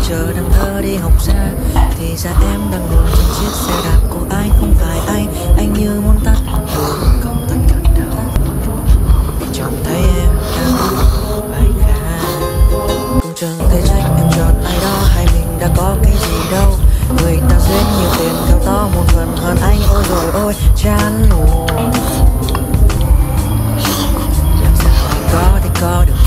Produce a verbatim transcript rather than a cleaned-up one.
chờ đang thơ đi học xa. Thì ra em đang ngồi trên chiếc xe đạp của ai không phải anh. Anh như muốn tắt đường không tắt thật đâu, vì chẳng thấy em đang bài ca. Cũng chẳng thể trách em chọn ai đó, hai mình đã có cái gì đâu. Người ta duyên nhiều tiền theo to một phần hơn anh, ôi rồi ôi chán luôn. Làm sao anh có thể có được